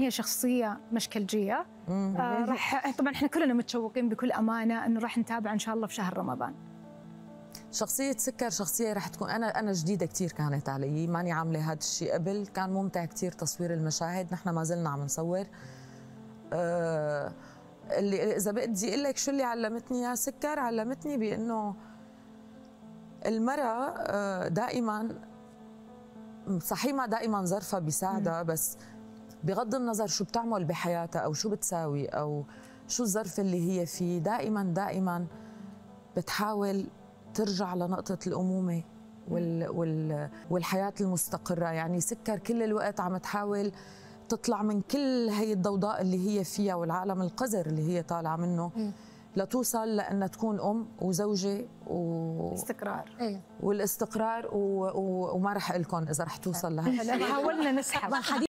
هي شخصية مشكلجية. راح طبعا احنا كلنا متشوقين بكل أمانة إنه راح نتابع إن شاء الله في شهر رمضان. شخصية سكر شخصية رح تكون أنا جديدة كثير كانت علي، ماني عاملة هذا الشيء قبل، كان ممتع كثير تصوير المشاهد، نحن ما زلنا عم نصور. اللي إذا بدي أقول لك شو اللي علمتني يا سكر، علمتني بأنه المرأة دائما صحيح ما دائما ظرفها بيساعدها، بس بغض النظر شو بتعمل بحياتها أو شو بتساوي أو شو الظرف اللي هي فيه، دائما بتحاول ترجع لنقطة الأمومة والحياة المستقرة. يعني سكر كل الوقت عم تحاول تطلع من كل هي الضوضاء اللي هي فيها والعالم القذر اللي هي طالعة منه لتوصل لأنها تكون أم وزوجة استقرار. والاستقرار وما رح أقول لكم إذا رح توصل لها. حاولنا نسحب